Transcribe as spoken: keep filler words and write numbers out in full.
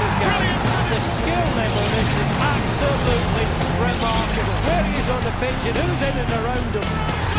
is going. The skill level of this is absolutely remarkable. Where he is on the pitch and who's in and around him.